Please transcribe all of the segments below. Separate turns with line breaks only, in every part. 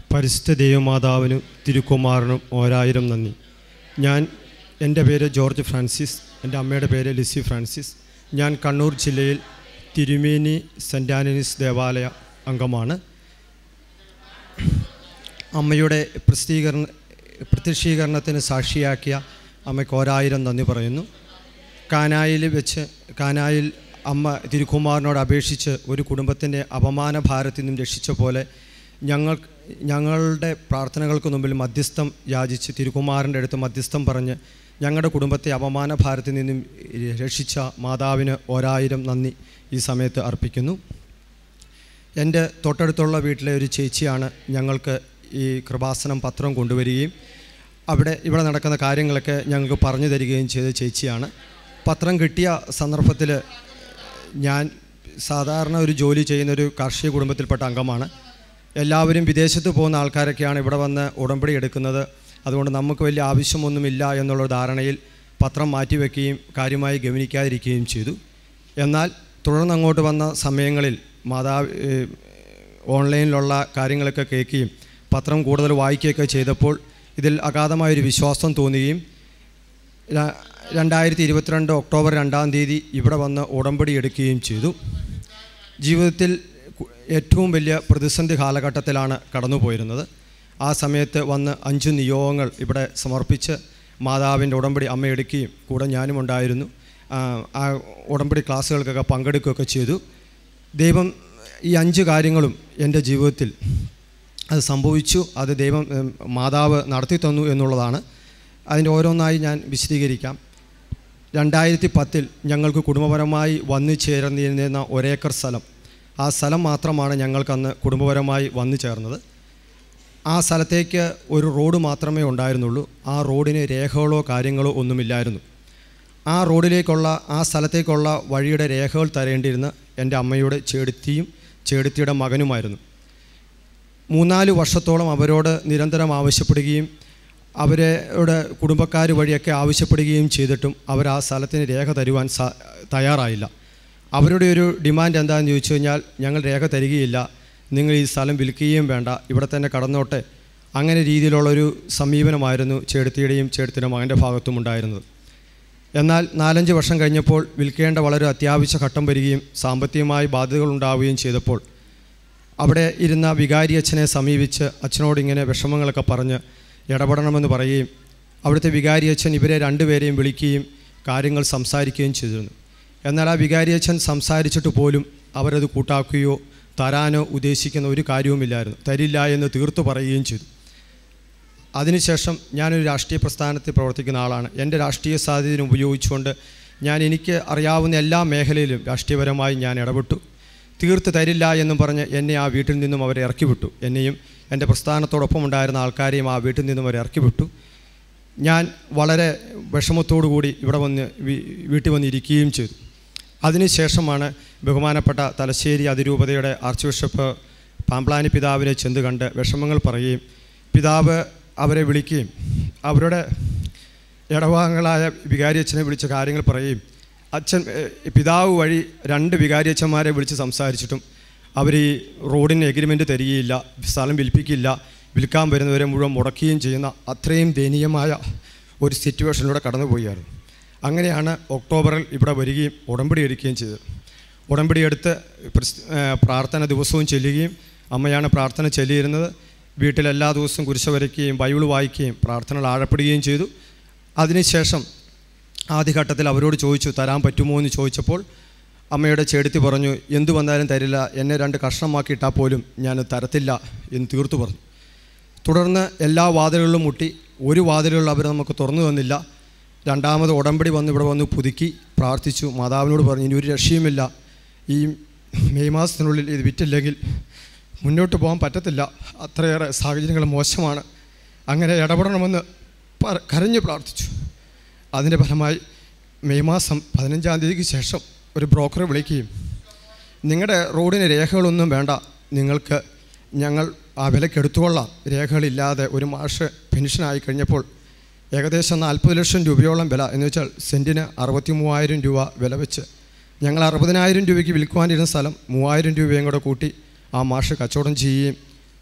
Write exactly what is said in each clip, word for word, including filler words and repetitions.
പരിശുദ്ധ ദൈവമാതാവിനും തിരുക്കുമാരനും ഓരായിരം നന്ദി. ഞാൻ എൻ്റെ പേര് ജോർജ് ഫ്രാൻസിസ്, എൻ്റെ അമ്മയുടെ പേര് ലിസി ഫ്രാൻസിസ്. ഞാൻ കണ്ണൂർ ജില്ലയിൽ തിരുമേനി സെൻറ്റ് ആൻ്റണീസ് ദേവാലയ അംഗമാണ്. അമ്മയുടെ പ്രസിദ്ധീകരണ പ്രത്യക്ഷീകരണത്തിന് സാക്ഷിയാക്കിയ അമ്മയ്ക്ക് ഓരായിരം നന്ദി പറയുന്നു. കാനായിൽ വെച്ച് കാനായിൽ അമ്മ തിരുക്കുമാരനോട് അപേക്ഷിച്ച് ഒരു കുടുംബത്തിൻ്റെ അപമാന ഭാരത്തിൽ നിന്നും രക്ഷിച്ച പോലെ ഞങ്ങൾ ഞങ്ങളുടെ പ്രാർത്ഥനകൾക്ക് മുമ്പിൽ മധ്യസ്ഥം യാചിച്ച് തിരുക്കുമാരൻ്റെ അടുത്ത് മധ്യസ്ഥം പറഞ്ഞ് ഞങ്ങളുടെ കുടുംബത്തെ അപമാന ഭാരത്തിൽ നിന്നും രക്ഷിച്ച മാതാവിന് ഒരായിരം നന്ദി ഈ സമയത്ത് അർപ്പിക്കുന്നു. എൻ്റെ തൊട്ടടുത്തുള്ള വീട്ടിലെ ഒരു ചേച്ചിയാണ് ഞങ്ങൾക്ക് ഈ കൃപാസനം പത്രം കൊണ്ടുവരികയും അവിടെ ഇവിടെ നടക്കുന്ന കാര്യങ്ങളൊക്കെ ഞങ്ങൾക്ക് പറഞ്ഞു തരികയും ചെയ്ത ചേച്ചിയാണ്. പത്രം കിട്ടിയ സന്ദർഭത്തിൽ ഞാൻ സാധാരണ ഒരു ജോലി ചെയ്യുന്നൊരു കാർഷിക കുടുംബത്തിൽപ്പെട്ട അംഗമാണ്. എല്ലാവരും വിദേശത്ത് പോകുന്ന ആൾക്കാരൊക്കെയാണ് ഇവിടെ വന്ന് ഉടമ്പടി എടുക്കുന്നത്. അതുകൊണ്ട് നമുക്ക് വലിയ ആവശ്യമൊന്നുമില്ല എന്നുള്ള ധാരണയിൽ പത്രം മാറ്റിവെക്കുകയും കാര്യമായി ഗവനിക്കാതിരിക്കുകയും ചെയ്തു. എന്നാൽ തുടർന്ന് അങ്ങോട്ട് വന്ന സമയങ്ങളിൽ മാതാവ് ഓൺലൈനിലുള്ള കാര്യങ്ങളൊക്കെ കേൾക്കുകയും പത്രം കൂടുതൽ വായിക്കുകയൊക്കെ ചെയ്തപ്പോൾ ഇതിൽ അഗാധമായൊരു വിശ്വാസം തോന്നുകയും രണ്ടായിരത്തി ഇരുപത്തിരണ്ട് ഒക്ടോബർ രണ്ടാം തീയതി ഇവിടെ വന്ന് ഉടമ്പടി എടുക്കുകയും ചെയ്തു. ജീവിതത്തിൽ ഏറ്റവും വലിയ പ്രതിസന്ധി കാലഘട്ടത്തിലാണ് കടന്നുപോയിരുന്നത്. ആ സമയത്ത് വന്ന് അഞ്ച് നിയോഗങ്ങൾ ഇവിടെ സമർപ്പിച്ച് മാതാവിൻ്റെ ഉടമ്പടി അമ്മ എടുക്കുകയും കൂടെ ഞാനും ഉണ്ടായിരുന്നു. ആ ഉടമ്പടി ക്ലാസ്സുകൾക്കൊക്കെ പങ്കെടുക്കുകയൊക്കെ ചെയ്തു. ദൈവം ഈ അഞ്ച് കാര്യങ്ങളും എൻ്റെ ജീവിതത്തിൽ അത് സംഭവിച്ചു. അത് ദൈവം മാതാവ് നടത്തി തന്നു എന്നുള്ളതാണ്. അതിൻ്റെ ഓരോന്നായി ഞാൻ വിശദീകരിക്കാം. രണ്ടായിരത്തി പത്തിൽ ഞങ്ങൾക്ക് കുടുംബപരമായി വന്നു ചേർന്നിരുന്ന ഒരേക്കർ സ്ഥലം, ആ സ്ഥലം മാത്രമാണ് ഞങ്ങൾക്കന്ന് കുടുംബപരമായി വന്നു ചേർന്നത്. ആ സ്ഥലത്തേക്ക് ഒരു റോഡ് മാത്രമേ ഉണ്ടായിരുന്നുള്ളൂ. ആ റോഡിന് രേഖകളോ കാര്യങ്ങളോ ഒന്നുമില്ലായിരുന്നു. ആ റോഡിലേക്കുള്ള ആ സ്ഥലത്തേക്കുള്ള വഴിയുടെ രേഖകൾ തരേണ്ടിയിരുന്ന എൻ്റെ അമ്മയുടെ ചേടത്തിയും ചേടത്തിയുടെ മകനുമായിരുന്നു. മൂന്നാല് വർഷത്തോളം അവരോട് നിരന്തരം ആവശ്യപ്പെടുകയും അവരുടെ കുടുംബക്കാർ വഴിയൊക്കെ ആവശ്യപ്പെടുകയും ചെയ്തിട്ടും അവർ ആ സ്ഥലത്തിന് രേഖ തരുവാൻ സാ തയ്യാറായില്ല. അവരുടെ ഒരു ഡിമാൻഡ് എന്താണെന്ന് ചോദിച്ചു കഴിഞ്ഞാൽ, ഞങ്ങൾ രേഖ തരികയില്ല, നിങ്ങൾ ഈ സ്ഥലം വിൽക്കുകയും വേണ്ട, ഇവിടെ തന്നെ കടന്നോട്ടെ. അങ്ങനെ രീതിയിലുള്ളൊരു സമീപനമായിരുന്നു ചേടത്തിയുടെയും ചേടത്തിയുടെ മകൻ്റെ ഭാഗത്തും ഉണ്ടായിരുന്നത്. എന്നാൽ നാലഞ്ച് വർഷം കഴിഞ്ഞപ്പോൾ വിൽക്കേണ്ട വളരെ അത്യാവശ്യ ഘട്ടം വരികയും സാമ്പത്തികമായി ബാധ്യതകൾ ഉണ്ടാവുകയും ചെയ്തപ്പോൾ അവിടെ ഇരുന്ന വികാരി അച്ഛനെ സമീപിച്ച് അച്ഛനോട് ഇങ്ങനെ വിഷമങ്ങളൊക്കെ പറഞ്ഞ് ഇടപെടണമെന്ന് പറയുകയും അവിടുത്തെ വികാരി അച്ഛൻ ഇവരെ രണ്ടുപേരെയും വിളിക്കുകയും കാര്യങ്ങൾ സംസാരിക്കുകയും ചെയ്തിരുന്നു. എന്നാൽ ആ വികാരി അച്ഛൻ സംസാരിച്ചിട്ട് പോലും അവരത് കൂട്ടാക്കുകയോ തരാനോ ഉദ്ദേശിക്കുന്ന ഒരു കാര്യവുമില്ലായിരുന്നു. തരില്ല എന്ന് തീർത്തു പറയുകയും ചെയ്തു. അതിനുശേഷം ഞാനൊരു രാഷ്ട്രീയ പ്രസ്ഥാനത്തിൽ പ്രവർത്തിക്കുന്ന ആളാണ്. എൻ്റെ രാഷ്ട്രീയ സാധ്യതയും ഉപയോഗിച്ചുകൊണ്ട് ഞാൻ എനിക്ക് അറിയാവുന്ന എല്ലാ മേഖലയിലും രാഷ്ട്രീയപരമായി ഞാൻ ഇടപെട്ടു. തീർത്ത് തരില്ല എന്നും പറഞ്ഞ് എന്നെ ആ വീട്ടിൽ നിന്നും അവരെ ഇറക്കി വിട്ടു. എന്നെയും എൻ്റെ പ്രസ്ഥാനത്തോടൊപ്പം ഉണ്ടായിരുന്ന ആൾക്കാരെയും ആ വീട്ടിൽ നിന്നും അവരെ ഇറക്കി വിട്ടു. ഞാൻ വളരെ വിഷമത്തോടു കൂടി ഇവിടെ വന്ന് വീട്ടിൽ വന്നിരിക്കുകയും ചെയ്തു. അതിനുശേഷമാണ് ബഹുമാനപ്പെട്ട തലശ്ശേരി അതിരൂപതയുടെ ആർച്ച് ബിഷപ്പ് പാമ്പ്ലാനി പിതാവിനെ ചെന്ന് കണ്ട് വിഷമങ്ങൾ പറയുകയും പിതാവ് അവരെ വിളിക്കുകയും അവരുടെ ഇടവാങ്ങളായ വികാരിയച്ഛനെ വിളിച്ച കാര്യങ്ങൾ പറയുകയും അച്ഛൻ പിതാവ് വഴി രണ്ട് വികാരിയച്ഛന്മാരെ വിളിച്ച് സംസാരിച്ചിട്ടും അവർ ഈ റോഡിന് എഗ്രിമെൻറ്റ് തരികയില്ല, സ്ഥലം വിൽപ്പിക്കില്ല, വിൽക്കാൻ വരുന്നവരെ മുഴുവൻ മുടക്കുകയും ചെയ്യുന്ന അത്രയും ദയനീയമായ ഒരു സിറ്റുവേഷനിലൂടെ കടന്നുപോവുകയായിരുന്നു. അങ്ങനെയാണ് ഒക്ടോബറിൽ ഇവിടെ വരികയും ഉടമ്പടി എടുക്കുകയും ചെയ്തത്. ഉടമ്പടി എടുത്ത് പ്രാർത്ഥന ദിവസവും ചെല്ലുകയും അമ്മയാണ് പ്രാർത്ഥന ചെല്ലിയിരുന്നത്. വീട്ടിലെല്ലാ ദിവസവും കുരിശ് വരയ്ക്കുകയും ബൈബിൾ വായിക്കുകയും പ്രാർത്ഥനകൾ ആഴപ്പെടുകയും ചെയ്തു. അതിനുശേഷം ആദ്യഘട്ടത്തിൽ അവരോട് ചോദിച്ചു തരാൻ പറ്റുമോ എന്ന് ചോദിച്ചപ്പോൾ അമ്മയുടെ ചേടത്തി പറഞ്ഞു, എന്തു വന്നാലും തരില്ല, എന്നെ രണ്ട് കഷ്ണമാക്കി ഇട്ടാൽ പോലും ഞാൻ തരത്തില്ല എന്ന് തീർത്തു പറഞ്ഞു. തുടർന്ന് എല്ലാ വാതിലുകളിലും മുട്ടി. ഒരു വാതിലുകളിൽ അവർ നമുക്ക് തുറന്നു തന്നില്ല. രണ്ടാമത് ഉടമ്പടി വന്ന് ഇവിടെ വന്ന് പുതുക്കി പ്രാർത്ഥിച്ചു. മാതാവിനോട് പറഞ്ഞു, ഇനി ഒരു രക്ഷയുമില്ല, ഈ മെയ് മാസത്തിനുള്ളിൽ ഇത് വിറ്റില്ലെങ്കിൽ മുന്നോട്ട് പോകാൻ പറ്റത്തില്ല, അത്രയേറെ സാഹചര്യങ്ങൾ മോശമാണ്, അങ്ങനെ ഇടപെടണമെന്ന് കരഞ്ഞ് പ്രാർത്ഥിച്ചു. അതിൻ്റെ ഫലമായി മെയ് മാസം പതിനഞ്ചാം തീയതിക്ക് ശേഷം ഒരു ബ്രോക്കറെ വിളിക്കുകയും നിങ്ങളുടെ റോഡിന് രേഖകളൊന്നും വേണ്ട, നിങ്ങൾക്ക് ഞങ്ങൾ ആ വിലയ്ക്ക് എടുത്തുകൊള്ളാം, രേഖകളില്ലാതെ ഒരു മാഷ് പെൻഷനായി കഴിഞ്ഞപ്പോൾ ഏകദേശം നാൽപ്പത് ലക്ഷം രൂപയോളം വില, എന്ന് വെച്ചാൽ സെൻറ്റിന് അറുപത്തി മൂവായിരം രൂപ വില വെച്ച് ഞങ്ങൾ അറുപതിനായിരം രൂപയ്ക്ക് വിൽക്കുവാനിരുന്ന സ്ഥലം മൂവായിരം രൂപയും കൂടെ കൂട്ടി ആ മാഷ് കച്ചവടം ചെയ്യുകയും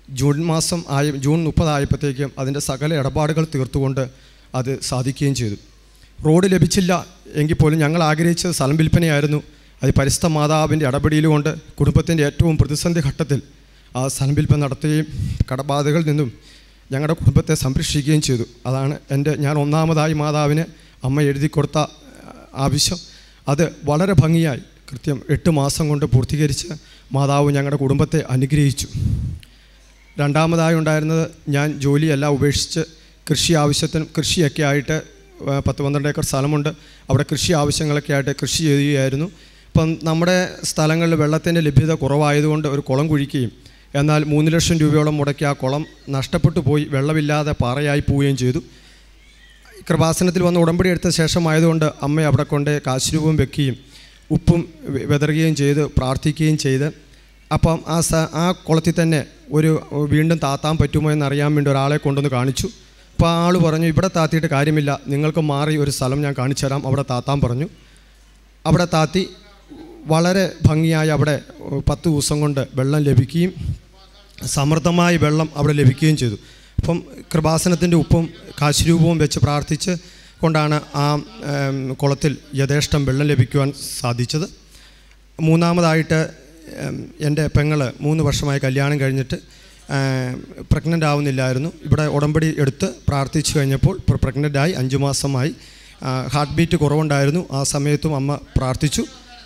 ജൂൺ മാസം ആയ ജൂൺ മുപ്പതായപ്പോഴത്തേക്കും അതിൻ്റെ സകല ഇടപാടുകൾ തീർത്തുകൊണ്ട് അത് സാധിക്കുകയും ചെയ്തു. റോഡ് ലഭിച്ചില്ല എങ്കിൽ പോലും ഞങ്ങൾ ആഗ്രഹിച്ചത് സ്ഥലം വിൽപ്പനയായിരുന്നു. അത് പരിശുദ്ധ മാതാവിൻ്റെ ഇടപെടലുകൊണ്ട് കുടുംബത്തിൻ്റെ ഏറ്റവും പ്രതിസന്ധി ഘട്ടത്തിൽ ആ സ്ഥലം വിൽപ്പന നടത്തുകയും കടബാധകളിൽ നിന്നും ഞങ്ങളുടെ കുടുംബത്തെ സംരക്ഷിക്കുകയും ചെയ്തു. അതാണ് എൻ്റെ ഞാൻ ഒന്നാമതായി മാതാവിന് അമ്മ എഴുതി കൊടുത്ത ആവശ്യം. അത് വളരെ ഭംഗിയായി കൃത്യം എട്ട് മാസം കൊണ്ട് പൂർത്തീകരിച്ച് മാതാവ് ഞങ്ങളുടെ കുടുംബത്തെ അനുഗ്രഹിച്ചു. രണ്ടാമതായി ഉണ്ടായിരുന്നത് ഞാൻ ജോലിയെല്ലാം ഉപേക്ഷിച്ച് കൃഷി ആവശ്യത്തിനും കൃഷിയൊക്കെ ആയിട്ട് പത്ത് പന്ത്രണ്ട് ഏക്കർ സ്ഥലമുണ്ട്. അവിടെ കൃഷി ആവശ്യങ്ങളൊക്കെ ആയിട്ട് കൃഷി ചെയ്യുകയായിരുന്നു. ഇപ്പം നമ്മുടെ സ്ഥലങ്ങളിൽ വെള്ളത്തിൻ്റെ ലഭ്യത കുറവായതുകൊണ്ട് ഒരു കുളം കുഴിക്കുകയും എന്നാൽ മൂന്ന് ലക്ഷം രൂപയോളം മുടക്കി ആ കുളം നഷ്ടപ്പെട്ടു പോയി, വെള്ളമില്ലാതെ പാറയായി പോവുകയും ചെയ്തു. കൃപാസനത്തിൽ വന്ന് ഉടമ്പടി എടുത്ത ശേഷമായതുകൊണ്ട് അമ്മ അവിടെ കൊണ്ട് കാശുരൂപം വെക്കുകയും ഉപ്പും വിതറുകയും ചെയ്ത് പ്രാർത്ഥിക്കുകയും ചെയ്ത് അപ്പം ആ സ ആ കുളത്തിൽ തന്നെ ഒരു വീണ്ടും താത്താൻ പറ്റുമോ എന്നറിയാൻ വേണ്ടി ഒരാളെ കൊണ്ടുവന്ന് കാണിച്ചു. അപ്പോൾ ആൾ പറഞ്ഞു, ഇവിടെ താത്തിയിട്ട് കാര്യമില്ല, നിങ്ങൾക്ക് മാറി ഒരു സ്ഥലം ഞാൻ കാണിച്ചു തരാം, അവിടെ താത്താൻ പറഞ്ഞു. അവിടെ താത്തി വളരെ ഭംഗിയായി അവിടെ പത്ത് ദിവസം കൊണ്ട് വെള്ളം ലഭിക്കുകയും സമൃദ്ധമായി വെള്ളം അവിടെ ലഭിക്കുകയും ചെയ്തു. അപ്പം കൃപാസനത്തിൻ്റെ ഉപ്പും കാശുരൂപവും വെച്ച് പ്രാർത്ഥിച്ച് കൊണ്ടാണ് ആ കുളത്തിൽ യഥേഷ്ടം വെള്ളം ലഭിക്കുവാൻ സാധിച്ചത്. മൂന്നാമതായിട്ട് എൻ്റെ പെങ്ങൾ മൂന്ന് വർഷമായി കല്യാണം കഴിഞ്ഞിട്ട് പ്രഗ്നൻ്റ് ആവുന്നില്ലായിരുന്നു. ഇവിടെ ഉടമ്പടി എടുത്ത് പ്രാർത്ഥിച്ചു കഴിഞ്ഞപ്പോൾ പ്രഗ്നൻ്റായി അഞ്ച് മാസമായി. ഹാർട്ട് ബീറ്റ് കുറവുണ്ടായിരുന്നു. ആ സമയത്തും അമ്മ പ്രാർത്ഥിച്ചു.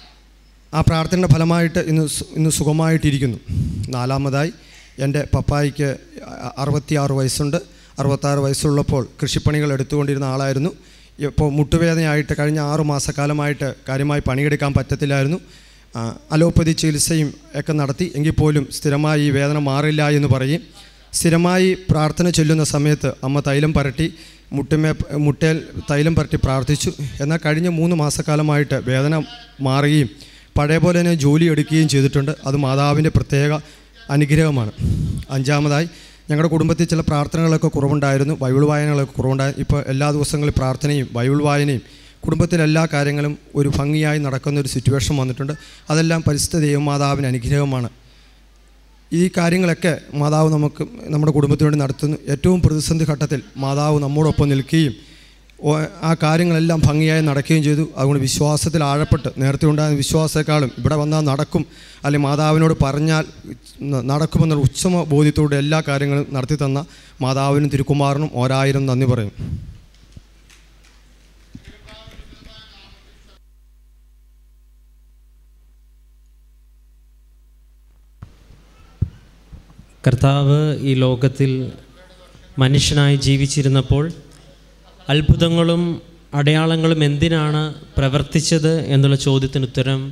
ആ പ്രാർത്ഥനയുടെ ഫലമായിട്ട് ഇന്ന് ഇന്ന് സുഖമായിട്ടിരിക്കുന്നു. നാലാമതായി എൻ്റെ പപ്പായ്ക്ക് അറുപത്തിയാറ് വയസ്സുണ്ട്. അറുപത്താറ് വയസ്സുള്ളപ്പോൾ കൃഷിപ്പണികൾ എടുത്തുകൊണ്ടിരുന്ന ആളായിരുന്നു. ഇപ്പോൾ മുട്ടുവേദനയായിട്ട് കഴിഞ്ഞ ആറു മാസക്കാലമായിട്ട് കാര്യമായി പണിയെടുക്കാൻ പറ്റത്തില്ലായിരുന്നു. അലോപ്പതി ചികിത്സയും ഒക്കെ നടത്തി എങ്കിൽ പോലും സ്ഥിരമായി ഈ വേദന മാറില്ല എന്ന് പറയും. സ്ഥിരമായി പ്രാർത്ഥന ചൊല്ലുന്ന സമയത്ത് അമ്മ തൈലം പരട്ടി മുട്ടുമേ മുട്ടേൽ തൈലം പരട്ടി പ്രാർത്ഥിച്ചു. എന്നാൽ കഴിഞ്ഞ മൂന്ന് മാസക്കാലമായിട്ട് വേദന മാറുകയും പഴയ പോലെ തന്നെ ജോലി എടുക്കുകയും ചെയ്തിട്ടുണ്ട്. അത് മാതാവിൻ്റെ പ്രത്യേക അനുഗ്രഹമാണ്. അഞ്ചാമതായി ഞങ്ങളുടെ കുടുംബത്തിൽ ചില പ്രാർത്ഥനകളൊക്കെ കുറവുണ്ടായിരുന്നു, ബൈബിൾ വായനകളൊക്കെ കുറവുണ്ടായിരുന്നു. ഇപ്പോൾ എല്ലാ ദിവസങ്ങളിൽ പ്രാർത്ഥനയും ബൈബിൾ വായനയും കുടുംബത്തിലെ എല്ലാ കാര്യങ്ങളും ഒരു ഭംഗിയായി നടക്കുന്ന ഒരു സിറ്റുവേഷൻ വന്നിട്ടുണ്ട്. അതെല്ലാം പരിശുദ്ധ ദൈവമാതാവിന് അനുഗ്രഹമാണ്. ഈ കാര്യങ്ങളൊക്കെ മാതാവ് നമുക്ക് നമ്മുടെ കുടുംബത്തിന് വേണ്ടി നടത്തുന്നു. ഏറ്റവും പ്രതിസന്ധി ഘട്ടത്തിൽ മാതാവ് നമ്മോടൊപ്പം നിൽക്കുകയും ആ കാര്യങ്ങളെല്ലാം ഭംഗിയായി നടക്കുകയും ചെയ്തു. അതുകൊണ്ട് വിശ്വാസത്തിൽ ആഴപ്പെട്ട് നേരത്തെ ഉണ്ടാകുന്ന വിശ്വാസത്തെക്കാളും ഇവിടെ വന്നാൽ നടക്കും, അല്ലെങ്കിൽ മാതാവിനോട് പറഞ്ഞാൽ നടക്കുമെന്നുള്ള ഉച്ചമ ബോധ്യത്തോടെ എല്ലാ കാര്യങ്ങളും നടത്തി തന്ന മാതാവിനും തിരുക്കുമാറിനും ഒരായിരം നന്ദി പറയും.
കർത്താവ് ഈ ലോകത്തിൽ മനുഷ്യനായി ജീവിച്ചിരുന്നപ്പോൾ അത്ഭുതങ്ങളും അടയാളങ്ങളും എന്തിനാണ് പ്രവർത്തിച്ചത് എന്നുള്ള ചോദ്യത്തിന് ഉത്തരം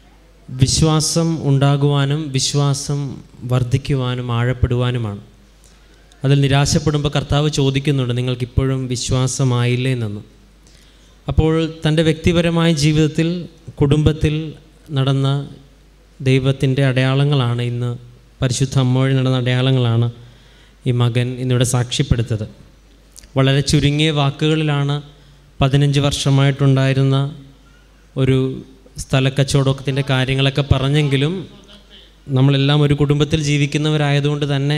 വിശ്വാസം ഉണ്ടാകുവാനും വിശ്വാസം വർദ്ധിക്കുവാനും ആഴപ്പെടുവാനുമാണ്. അതിൽ നിരാശപ്പെടുമ്പോൾ കർത്താവ് ചോദിക്കുന്നുണ്ട്, നിങ്ങൾക്കിപ്പോഴും വിശ്വാസമായില്ലേ എന്നൊന്ന്. അപ്പോൾ തൻ്റെ വ്യക്തിപരമായ ജീവിതത്തിൽ കുടുംബത്തിൽ നടന്ന ദൈവത്തിൻ്റെ അടയാളങ്ങളാണ് ഇന്ന് പരിശുദ്ധ അമ്മ വഴി നടന്ന അടയാളങ്ങളാണ് ഈ മകൻ ഇന്നിവിടെ സാക്ഷ്യപ്പെടുത്തത്. വളരെ ചുരുങ്ങിയ വാക്കുകളിലാണ് പതിനഞ്ച് വർഷമായിട്ടുണ്ടായിരുന്ന ഒരു സ്ഥലക്കച്ചവടത്തിൻ്റെ കാര്യങ്ങളൊക്കെ പറഞ്ഞെങ്കിലും നമ്മളെല്ലാം ഒരു കുടുംബത്തിൽ ജീവിക്കുന്നവരായതുകൊണ്ട് തന്നെ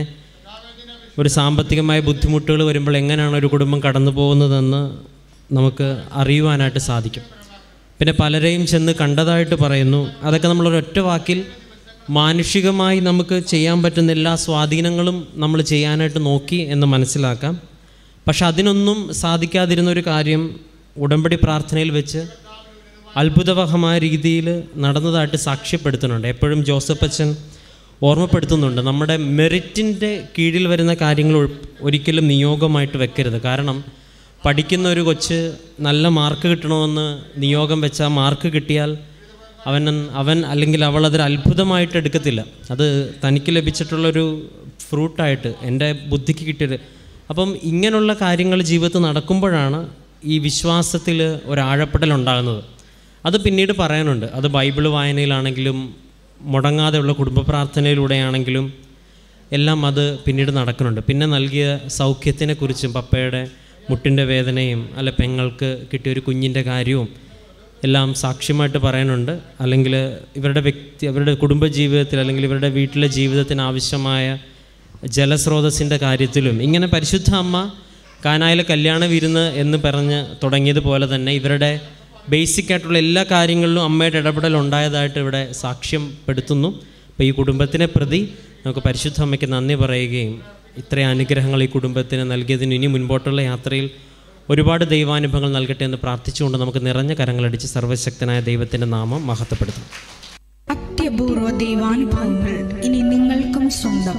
ഒരു സാമ്പത്തികമായ ബുദ്ധിമുട്ടുകൾ വരുമ്പോൾ എങ്ങനെയാണ് ഒരു കുടുംബം കടന്നു പോകുന്നതെന്ന് നമുക്ക് അറിയുവാനായിട്ട് സാധിക്കും. പിന്നെ പലരെയും ചെന്ന് കണ്ടതായിട്ട് പറയുന്നു. അതൊക്കെ നമ്മളൊരൊറ്റ വാക്കിൽ മാനുഷികമായി നമുക്ക് ചെയ്യാൻ പറ്റുന്ന എല്ലാ സ്വാധീനങ്ങളും നമ്മൾ ചെയ്യാനായിട്ട് നോക്കി എന്ന് മനസ്സിലാക്കാം. പക്ഷെ അതിനൊന്നും സാധിക്കാതിരുന്ന ഒരു കാര്യം ഉടമ്പടി പ്രാർത്ഥനയിൽ വെച്ച് അത്ഭുതവഹമായ രീതിയിൽ നടന്നതായിട്ട് സാക്ഷ്യപ്പെടുത്തുന്നുണ്ട്. എപ്പോഴും ജോസഫ് അച്ഛൻ ഓർമ്മപ്പെടുത്തുന്നുണ്ട്, നമ്മുടെ മെറിറ്റിൻ്റെ കീഴിൽ വരുന്ന കാര്യങ്ങൾ ഒരിക്കലും നിയോഗമായിട്ട് വെക്കരുത്. കാരണം പഠിക്കുന്ന ഒരു കൊച്ച് നല്ല മാർക്ക് കിട്ടണമെന്ന് നിയോഗം വെച്ചാൽ മാർക്ക് കിട്ടിയാൽ അവൻ അവൻ അല്ലെങ്കിൽ അവൾ അതൊരു അത്ഭുതമായിട്ട് എടുക്കത്തില്ല. അത് തനിക്ക് ലഭിച്ചിട്ടുള്ളൊരു ഫ്രൂട്ടായിട്ട് എൻ്റെ ബുദ്ധിക്ക് കിട്ടിയത്. അപ്പം ഇങ്ങനെയുള്ള കാര്യങ്ങൾ ജീവിതത്തിൽ നടക്കുമ്പോഴാണ് ഈ വിശ്വാസത്തിൽ ഒരാഴപ്പെടലുണ്ടാകുന്നത്. അത് പിന്നീട് പറയാനുണ്ട്. അത് ബൈബിൾ വായനയിലാണെങ്കിലും മുടങ്ങാതെയുള്ള കുടുംബ പ്രാർത്ഥനയിലൂടെയാണെങ്കിലും എല്ലാം അത് പിന്നീട് നടക്കുന്നുണ്ട്. പിന്നെ നൽകിയ സൗഖ്യത്തിനെക്കുറിച്ചും പപ്പയുടെ മുട്ടിൻ്റെ വേദനയും അല്ല പെങ്ങൾക്ക് കിട്ടിയൊരു കുഞ്ഞിൻ്റെ കാര്യവും എല്ലാം സാക്ഷ്യമായിട്ട് പറയാനുണ്ട്. അല്ലെങ്കിൽ ഇവരുടെ വ്യക്തി അവരുടെ കുടുംബജീവിതത്തിൽ അല്ലെങ്കിൽ ഇവരുടെ വീട്ടിലെ ജീവിതത്തിന് ആവശ്യമായ ജലസ്രോതസ്സിൻ്റെ കാര്യത്തിലും ഇങ്ങനെ പരിശുദ്ധ അമ്മ കാനായിലെ കല്യാണ വിരുന്ന് എന്ന് പറഞ്ഞ് തുടങ്ങിയതുപോലെ തന്നെ ഇവരുടെ ബേസിക് ആയിട്ടുള്ള എല്ലാ കാര്യങ്ങളിലും അമ്മയുടെ ഇടപെടൽ ഉണ്ടായതായിട്ട് ഇവിടെ സാക്ഷ്യപ്പെടുത്തുന്നു. അപ്പോൾ ഈ കുടുംബത്തിനെ പ്രതി നമുക്ക് പരിശുദ്ധ അമ്മയ്ക്ക് നന്ദി പറയുകയും ഇത്രയും അനുഗ്രഹങ്ങൾ ഈ കുടുംബത്തിന് നൽകിയതിന് ഇനി മുൻപോട്ടുള്ള യാത്രയിൽ ഒരുപാട് ദൈവാനുഭവങ്ങൾ നൽകട്ടെ എന്ന് പ്രാർത്ഥിച്ചുകൊണ്ട് നമുക്ക് നിറഞ്ഞ കരങ്ങളടിച്ച് സർവശക്തനായ ദൈവത്തിൻ്റെ നാമം മഹത്വപ്പെടുത്തും.
അത്യപൂർവ ദൈവാനുഭവങ്ങൾ ഇനി നിങ്ങൾക്കും സ്വന്തം.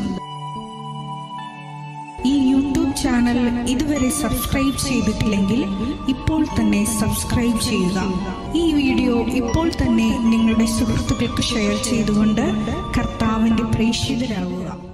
ഈ യൂട്യൂബ് ചാനൽ ഇതുവരെ സബ്സ്ക്രൈബ് ചെയ്തിട്ടില്ലെങ്കിൽ ഇപ്പോൾ തന്നെ സബ്സ്ക്രൈബ് ചെയ്യുക. ഈ വീഡിയോ ഇപ്പോൾ തന്നെ നിങ്ങളുടെ സുഹൃത്തുക്കൾക്ക് ഷെയർ ചെയ്തുകൊണ്ട് കർത്താവിൻ്റെ പ്രേക്ഷിതരാകുക.